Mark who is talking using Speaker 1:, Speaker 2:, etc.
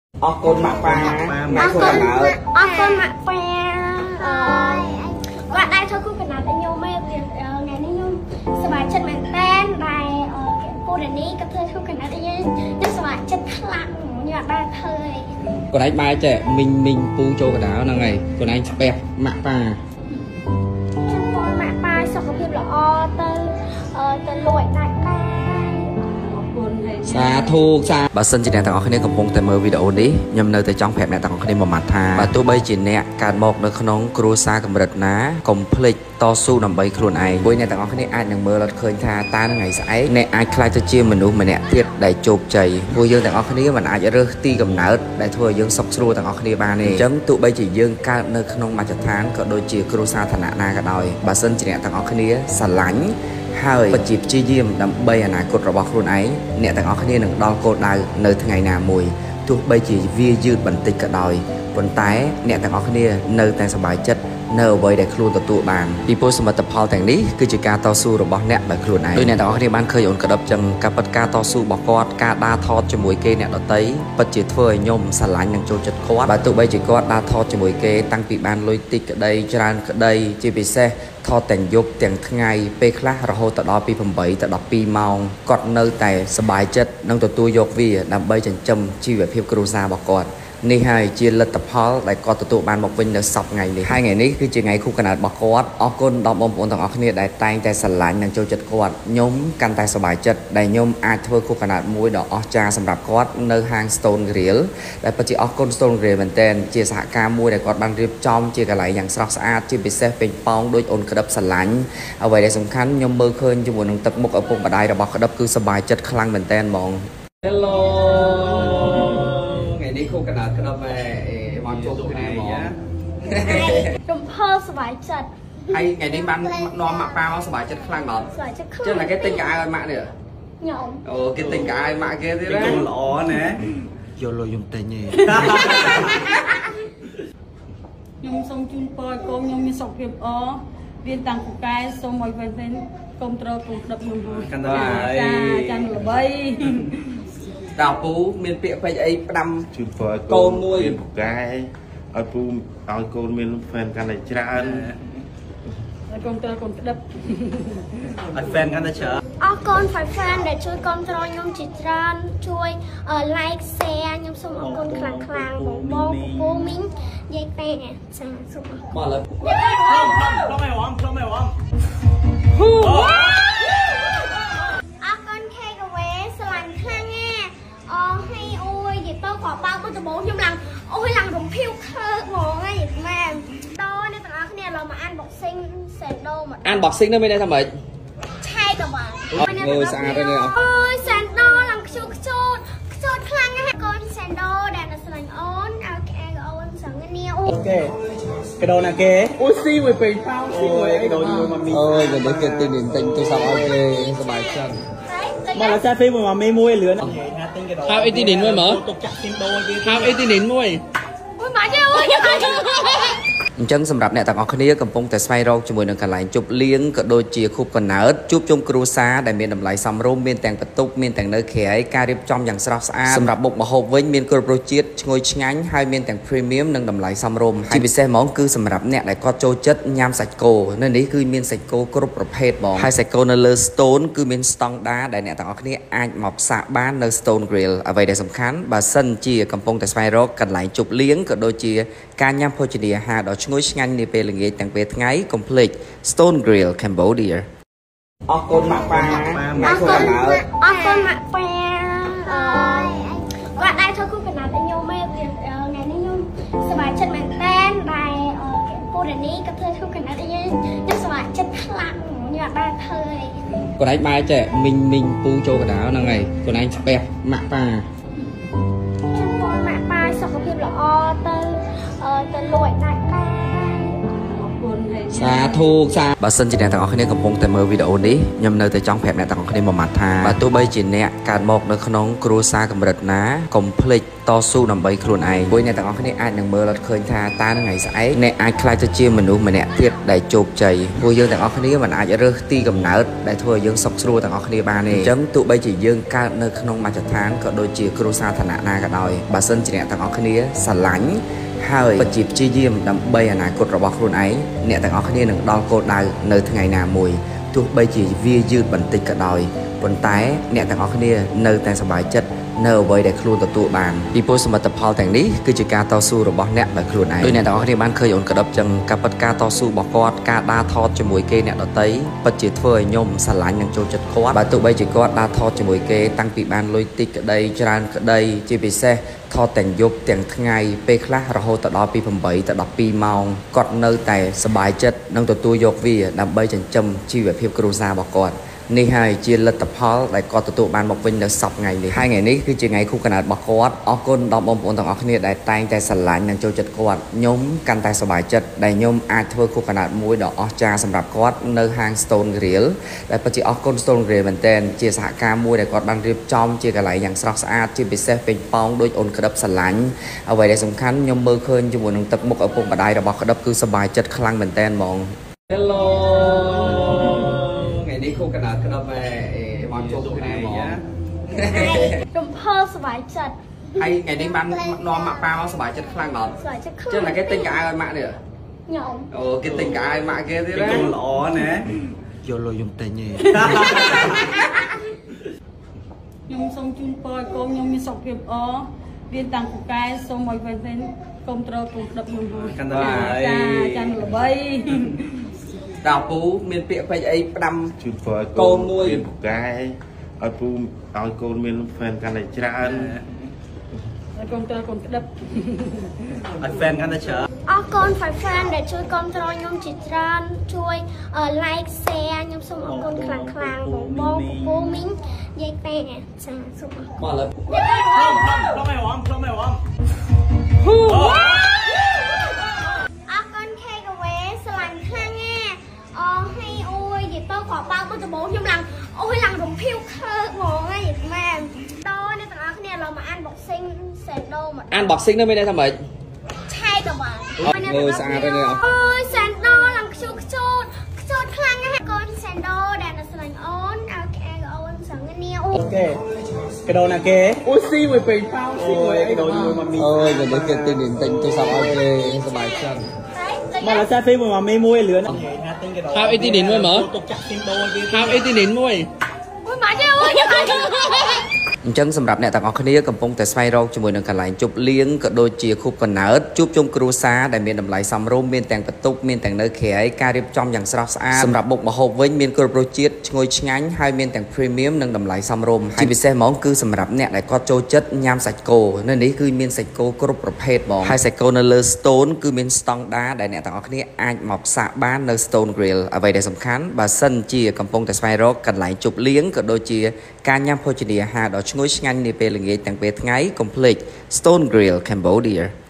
Speaker 1: con mặc pa
Speaker 2: con mặc pa và đây thôi cũng phải làm anh nhung mấy ngày nay nhungสบายchân mạnh tên bài cô đàn ní các thơ không cần nói đây nhưngสบายchân lặng như là ba thời
Speaker 1: còn anh bài trẻ mình pu cho cái đáo là ngày còn anh bẹp mặc pa
Speaker 2: con mặc pa sao có phim là o tơ lụi đại pa
Speaker 1: សាធុសាបើសិនជាអ្នកទាំងអស់គ្នាកំពុងតែមើលវីដេអូនេះខ្ញុំនៅតែចង់ប្រាប់អ្នកទាំងអស់គ្នាមួយម៉ាត់ថាបើទោះបីជាអ្នកកើតមកនៅក្នុងគ្រួសារកម្រិតណាកុំភ្លេចតស៊ូដើម្បីខ្លួនឯងព្រោះអ្នកទាំងអស់គ្នាអាចនឹងមើលអត់ឃើញថាតើថ្ងៃស្អែកអ្នកអាចខ្លាចទៅជាមនុស្សម្នាក់ទៀតដែលជោគជ័យព្រោះយើងទាំងអស់គ្នាមិនអាចរើសទីកំណើតដែលធ្វើឲ្យយើងសុខស្រួលទាំងអស់គ្នាបានទេអញ្ចឹងទោះបីជាយើងកើតនៅក្នុងមជ្ឈដ្ឋានក៏ដូចជាគ្រួសារឋានៈណាក៏ដោយបើសិនជាអ្នកទាំងអស់គ្នាស្រឡាញ់ហើយពិតជាព្យាយាមដើម្បីអនាគតរបស់ខ្លួនឯងអ្នកទាំងអស់គ្នានឹងដល់គោលដៅនៅថ្ងៃណាមួយទោះបីជាវាយឺតបន្តិចក៏ដោយប៉ុន្តែអ្នកទាំងអស់គ្នានៅតែសប្បាយចិត្តនៅអ្វីដែលខ្លួនទទួលបានពីព្រោះសមិទ្ធផលទាំងនេះគឺជាការតស៊ូរបស់អ្នកដោយខ្លួនឯងដោយអ្នកទាំងអស់គ្នាបានឃើញអូនក្តឹបចឹងការពិតការតស៊ូរបស់គាត់ការដើរថតជាមួយគេអ្នកដទៃពិតជាធ្វើឲ្យខ្ញុំស្រឡាញ់និងចូលចិត្តគាត់បើទោះបីជាគាត់ដើរថតជាមួយគេតាំងពីបានលុយតិចក្តីច្រើនក្តីជាពិសេសថតទាំងយប់ទាំងថ្ងៃពេលខ្លះរហូតដល់ពី8ទៅ12ម៉ោងគាត់នៅតែសប្បាយចិត្តនិងទទួលយកវាដើម្បីចិញ្ចឹមជីវភាពគ្រួសាររបស់គាត់នេះហើយជាលទ្ធផលដែលគាត់ទទួលបានមកវិញនៅសប្តាហ៍ថ្ងៃនេះហើយថ្ងៃនេះគឺជាថ្ងៃខួបកំណើតរបស់គាត់អរគុណដល់បងប្អូនទាំងអស់គ្នាដែលតែងតែស្រឡាញ់និងចូលចិត្តគាត់ខ្ញុំកាន់តែសប្បាយចិត្តដែលខ្ញុំអាចធ្វើខួបកំណើតមួយដ៏អស្ចារ្យសម្រាប់គាត់នៅហាង Stone Grill ដែលពិតជាអរគុណ Stone Grill មែនទែនជាសហការមួយដែលគាត់បានរៀបចំជាកន្លែងយ៉ាងស្រស់ស្អាតជាពិសេសពេញប៉ោងដូចអូនក្តឹបស្រឡាញ់អ្វីដែលសំខាន់ខ្ញុំមើលឃើញជាមួយនឹងទឹកមុខឪពុកម្ដាយរបស់ក្តឹបគឺសប្បាយចិត្តខ្លាំងមែនទែនហ្មង Helloនេះខូកណ្ដាលក្តឹបមកជុំគ្នាហ្មង
Speaker 2: រំភើបសប្បាយចិត្ត
Speaker 1: ហើយថ្ងៃនេះបាននាំម៉ាក់ប៉ាមកសប្បាយចិត្តខ្លាំងដល់
Speaker 2: សប្បាយចិត្តខ្លាំង
Speaker 1: ចឹងតែគេទិញកៅអៅឲ្យម៉ាក់នេះ
Speaker 2: ខ្ញុំ
Speaker 1: អូគេទិញកៅអៅឲ្យម៉ាក់គេទៀតណា
Speaker 3: កូនល្អណា
Speaker 1: យកលុយខ្ញុំទិញទេ
Speaker 4: ខ្ញុំសូមជូនពរឲ្យកូនខ្ញុំមានសុខភាពល្អរៀនតាំងពូកែសូមឲ្យវិញវិញកុំត្រូវកុំក្តឹបខ្ញុំ
Speaker 1: កាន់តែ
Speaker 4: ចាំល្បី
Speaker 1: ដល់ពូមានពាក្យពេចន៍អីផ្ដាំ
Speaker 3: ជូនពរ
Speaker 1: កូនមួយ
Speaker 3: ពូកែឲ្យពូឲ្យកូនមានហ្វេនកាន់តែច្រើន
Speaker 4: ឲ្យកូនត្រូវកូនក្តឹប
Speaker 3: ឲ្យហ្វេនកាន់តែច្រើន
Speaker 2: អរគុណ fan ដែលជួយគ្រប់គ្រងខ្ញុំជាច្រើនជួយ like share ខ្ញុំសូមអរគុណខ្លាំងៗបងពូមីងនិយាយពេកចាសូមអរគុណ
Speaker 1: មកឡើយ
Speaker 3: ផ្លុំឲ្យហមផ្លុំឲ្យហម
Speaker 2: អរគុណ Takeaway ស្រឡាញ់ខ្លាំងណាស់អូហើយអូយនិយាយទៅក៏បើទៅដំបូងខ្ញុំឡើងអូយឡើងរំភៀវខើហ្មងហ្នឹងម៉ែដល់អ្នកទាំងអស់គ្នាឡើយមក unboxing sandal មក
Speaker 1: unboxing នោះមានន័យថាម៉េច
Speaker 2: ឆែកទៅបាទ
Speaker 1: អូយស្អាតហើយនេះ
Speaker 2: អូយ sandal ឡើងខ្ជូតខ្លាំងណាស់កូន sandal ដែលនៅស្រឡាញ់អូនឲ្យក្អែអូនសងនេះអូ
Speaker 3: ខេកដោណាគេ
Speaker 1: អូស៊ីមួយពេញផោស៊ីមួយក
Speaker 3: ដោមួយមកមី
Speaker 1: អូយគេគេទិញទិញទៅសោះឲ្យគេសប្បាយចិត្ត
Speaker 3: មកឡាសាហ្វេមួយមកមីមួយលឿន
Speaker 1: ហៅអីទីនេះមួយមើល
Speaker 3: ទុកចាក់ទីដូគេ
Speaker 1: ហៅអីទីនេះមួយ
Speaker 2: មកជើអូយ
Speaker 1: អញ្ចឹងសម្រាប់អ្នកទាំងអស់គ្នាកំពុងតែស្វែងរកជាមួយនឹងកន្លែងជប់លៀងក៏ដូចជាខូបកណើតជួបជុំគ្រួសារដែលមានតម្លៃសមរម្យមានទាំងបន្ទប់មានទាំងនៅក្រៅការរៀបចំយ៉ាងស្រស់ស្អាតសម្រាប់បុកម្ហូបវិញមានគ្រប់រសជាតិឈ្ងុយឆ្ងាញ់ហើយមានទាំង premium និងតម្លៃសមរម្យហើយពិសេសហ្មងគឺសម្រាប់អ្នកដែលគាត់ចូលចិត្តញ៉ាំសាច់គោនៅនេះគឺមានសាច់គោគ្រប់ប្រភេទហ្មងហើយសាច់គោនៅលើ Stone គឺមានស្តង់ដារដែលអ្នកទាំងអស់គ្នាអាចមកផ្សារបាននៅ Stone Grill អ្វីដែលសំខាន់បើសិនជាកំពុងតែស្វែងរកកន្លែងជប់លៀងក៏ដូចជាការញ៉ាំភោជនីអាហារដ៏ឈ្ងុយឆ្ងាញ់នាពេលល្ងាចទាំងពេលថ្ងៃកុំភ្លេច Stone Grill Cambodia អរគុណម៉ាក់ប៉ា
Speaker 2: អរគុណម៉ាក់ប៉ាបាទដែរធ្វើគូកណាត់ខ្ញុំមេថ្ងៃនេះខ្ញុំសប្បាយចិត្តមែនតើដែលពូរនីក៏ធ្វើគូកណាត់ខ្ញុំសប្បាយចិត្តខ្លាំងញ៉ាំបានធ្វើ
Speaker 1: គាត់ឯងបាយចេះមីងពូចូលកណ្ដាលហ្នឹងហើយគាត់ឯងស្ពះម៉ាក់ប៉ា
Speaker 2: ម៉ាក់ប៉ាសុខភាពល្អទៅលួចដាច់ដែរ
Speaker 4: អរគុណហើយ
Speaker 1: สาธุสาบัสนจีเนียต่างออกเนี่ยกับพงแต่เมื่อวิดีโอนี้ยำเนยแต่จ้องแผลเนี่ยต่างออกเนี่ยมามัดทาบัตัวใบจีเนี่ยการบอกในขนมครูซากำรัดนะคอมเพล็กต่อสู้นำใบครูนไอบุยเนี่ยต่างออกเนี่ยอาจหนึ่งเมื่อเราเคยทาตาหนึ่งไงสายเนี่ยอาจคลายจะเชี่ยมนุษย์มันเนี่ยเทียบได้โจบใจบุยยังต่างออกเนี่ยมันอาจจะเริ่มตีกับเนื้อได้ทั่วยังสกสู้ต่างออกเนี่ยบานเนี่ยจังตัวใบจียังการในขนมมาจากทานก็โดยจีครูซาธนานาก็ได้บัสนจีเนี่ยต่างออกเนี่ยสลังហើយបជីបជាយាមដើម្បីអនាគតរបស់ខ្លួនឯងអ្នកទាំងអស់គ្នានឹងដល់គោលដៅនៅថ្ងៃណាមួយទោះបីជាវាយឺតបន្តិចក៏ដោយប៉ុន្តែអ្នកទាំងអស់គ្នានៅតែសប្បាយចិត្តនៅអ្វីដែលខ្លួនទទួលបានពីព្រោះសមិទ្ធផលទាំងនេះគឺជាការតស៊ូរបស់អ្នកដោយខ្លួនឯងដោយអ្នកទាំងអស់គ្នាបានឃើញអូនក្តឹបចឹងការពិតការតស៊ូរបស់គាត់ការដើរថតជាមួយគេអ្នកដទៃពិតជាធ្វើឲ្យខ្ញុំស្រឡាញ់និងចូលចិត្តគាត់បើទោះបីជាគាត់ដើរថតជាមួយគេតាំងពីបានលុយតិចក្តីច្រើនក្តីជាពិសេសថតទាំងយប់ទាំងថ្ងៃពេលខ្លះរហូតដល់ពី8ទៅ12ម៉ោងគាត់នៅតែសប្បាយចិត្តនិងទទួលយកវាដើម្បីចិញ្ចឹមជីវភាពគ្រួសាររបស់គាត់នេះហើយជាលទ្ធផលដែលគាត់ទទួលបានមកវិញនៅសប្តាហ៍ថ្ងៃនេះហើយថ្ងៃនេះគឺជាថ្ងៃខួបកំណើតរបស់គាត់អរគុណដល់បងប្អូនទាំងអស់គ្នាដែលតែងតែស្រឡាញ់និងចូលចិត្តគាត់ខ្ញុំកាន់តែសប្បាយចិត្តដែលខ្ញុំអាចធ្វើខួបកំណើតមួយដ៏អស្ចារ្យសម្រាប់គាត់នៅហាង Stone Grill ដែលពិតជាអរគុណ Stone Grill មែនទែនជាសហការមួយដែលគាត់បានរៀបចំជាកន្លែងយ៉ាងស្រស់ស្អាតជាពិសេសពេញប៉ោងដូចអូនក្តឹបស្រឡាញ់អ្វីដែលសំខាន់ខ្ញុំមើលឃើញជាមួយនឹងទឹកមុខឪពុកម្ដាយរបស់ក្តឹបគឺសប្បាយចិត្តខ្លាំងមែនទែនហ្មង Helloនេះគូកណ្ដាលក្តឹបមកជុំគ្នាហ្មង
Speaker 2: ចំភើសប្បាយចិត្ត
Speaker 1: ហើយថ្ងៃនេះបាននាំម៉ាក់ប៉ាមកសប្បាយចិត្តខ្លាំងដល់
Speaker 2: សប្បាយចិត្តខ្លាំង
Speaker 1: ចឹងតែគេទិញកៅអៅឲ្យម៉ាក់នេះ
Speaker 2: ខ្ញុំ
Speaker 1: អូគេទិញកៅអៅឲ្យម៉ាក់គេទៀតណា
Speaker 3: ល្អណាយកលុយខ្ញុំទិញទេ
Speaker 4: ខ្ញុំសូមជូនពរឲ្យកូនខ្ញុំមានសុខភាពល្អរៀនតាំងពូកែសូមឲ្យវិញកុំត្រូវគុំក្តឹបខ្ញុំ
Speaker 1: កាន់តែ
Speaker 4: ចាស់ល្បី
Speaker 1: ដល់ពូមានពាក្យពេចន៍អីផ្ដាំ
Speaker 3: ជូនពរកូនមួយមានពូកែឲ្យពូឲ្យកូនមានហ្វេនកាន់តែច្រើន
Speaker 4: ឲ្យកូនត្រូវកូនក្តឹប
Speaker 3: ឲ្យហ្វេនកាន់តែច្រើន
Speaker 2: អរគុណ fan ដែលជួយគាំទ្រខ្ញុំជាច្រើនជួយ like share ខ្ញុំសូមអរគុណខ្លាំងៗបងពូមីងយាយប៉ែចាសូមអរគុណ
Speaker 1: មកលើ
Speaker 3: ផ្លុំឲ្យវ៉ាំផ្លុំឲ្យវ៉ាំ
Speaker 2: អរគុណ Takeaway ស្រឡាញ់ខ្លាំងណាស់ហើយអូយនិយាយទៅក៏បើទៅដំបូងខ្ញុំឡើងអូយឡើងរំភៀវខើហ្មងហីម៉ែតអ្នកទាំងអស់គ្នាเรามา unboxing sandal មក
Speaker 1: unboxing នោះមានន័យថាម៉េច
Speaker 2: ឆែកទៅបាទ
Speaker 1: មើលស្អាតទេ
Speaker 2: អូយ sandal ឡើងខ្ជូតខ្លាំងណាស់កូន sandal ដែលនៅស្រឡាញ់អូនឲ្យអូនសងគ្នាអូ
Speaker 3: គេកដោណាគេ
Speaker 1: អូស៊ីមួយពេញប៉ោស៊ីមួយក
Speaker 3: ដោមួយម៉ាមី
Speaker 1: អូយគេគេទិញទូរស័ព្ទឲ្យគេសប្បាយចិត្ត
Speaker 3: មកឡាសាហ្វេមួយម៉ាមីមួយលឿន
Speaker 1: ហៅអីទីនេះមួយមើល
Speaker 3: ទុកចាក់ទីដោគេ
Speaker 1: ហៅអីទីនេះមួយ
Speaker 2: មកទេអូយ
Speaker 1: អញ្ចឹងសម្រាប់អ្នកទាំងអស់គ្នាកំពុងតែស្វែងរកជាមួយនឹងកន្លែងជប់លៀងក៏ដូចជាខូបកណើតជួបជុំគ្រួសារដែលមានតម្លៃសមរម្យមានទាំងបន្ទប់មានទាំងនៅក្រៅការរៀបចំយ៉ាងស្រស់ស្អាតសម្រាប់មុខម្ហូបវិញមានគ្រប់រសជាតិឈ្ងុយឆ្ងាញ់ហើយមានទាំង premium និងតម្លៃសមរម្យហើយពិសេសហ្មងគឺសម្រាប់អ្នកដែលគាត់ចូលចិត្តញ៉ាំសាច់គោនៅនេះគឺមានសាច់គោគ្រប់ប្រភេទហ្មងហើយសាច់គោនៅលើ Stone គឺមានស្តង់ដារដែលអ្នកទាំងអស់គ្នាអាចមកផ្សារបាននៅ Stone Grill អ្វីដែលសំខាន់បើសិនជាកំពុងតែស្វែងរកកន្លែងជប់លៀងក៏ដូចជាការញ៉ាំភោជនាអាហារដ៏ឈ្ងុយឆ្ងាញ់នាពេលល្ងាចទាំងពេលថ្ងៃកុំភ្លេច Stone Grill Cambodia